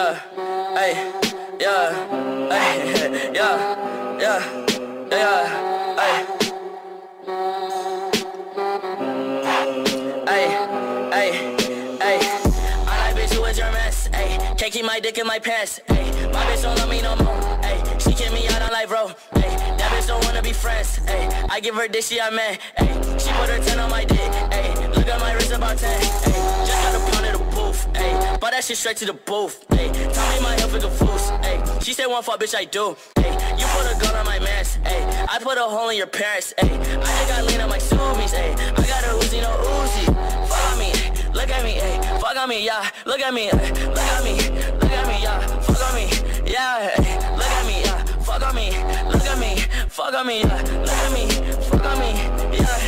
yeah, ay, yeah, ay, yeah, yeah, ay. Ay, I like bitch who is your mess, ayy. Can't keep my dick in my pants, ayy. My bitch don't love me no more, ayy. She kick me out on life, bro, ayy. That bitch don't wanna be friends, ayy. I give her dick, she a man, ayy. She put her 10 on my dick, ayy. Look at my wrist about 10, ayy. Just got a pound of the booth, ayy. Bought that shit straight to the booth, ayy. Tell me my health is a foos, ayy. She said one fuck, bitch, I do, ayy. You put a gun on my mans, ayy. I put a hole in your parents, ayy. I just got lean on my Subies, ayy. I got a Uzi, no Uzi. Fuck on me, look at me, ayy. Fuck on me, yeah. Look at me, look at me, look at me, yeah. Fuck on me, yeah. Look at me, yeah. Fuck on me, look at me, fuck on me, yeah. Look at me, fuck on me, yeah.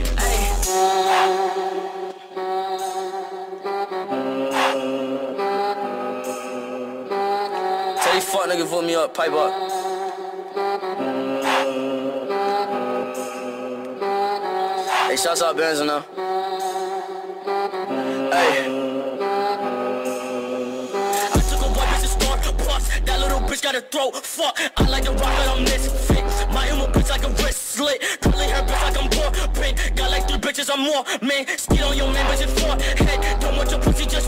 Tell these fuck niggas vote me up, pipe up. Hey, shouts out Benz now. Hey. That little bitch got a throat, fuck. I like to rock, but I'm misfit. My emo bitch like a wrist slit. Curly hair bitch like I'm poor. Got like 3 bitches or more, man. Skid on your man, bitch, it's 4 head. Don't want your pussy, just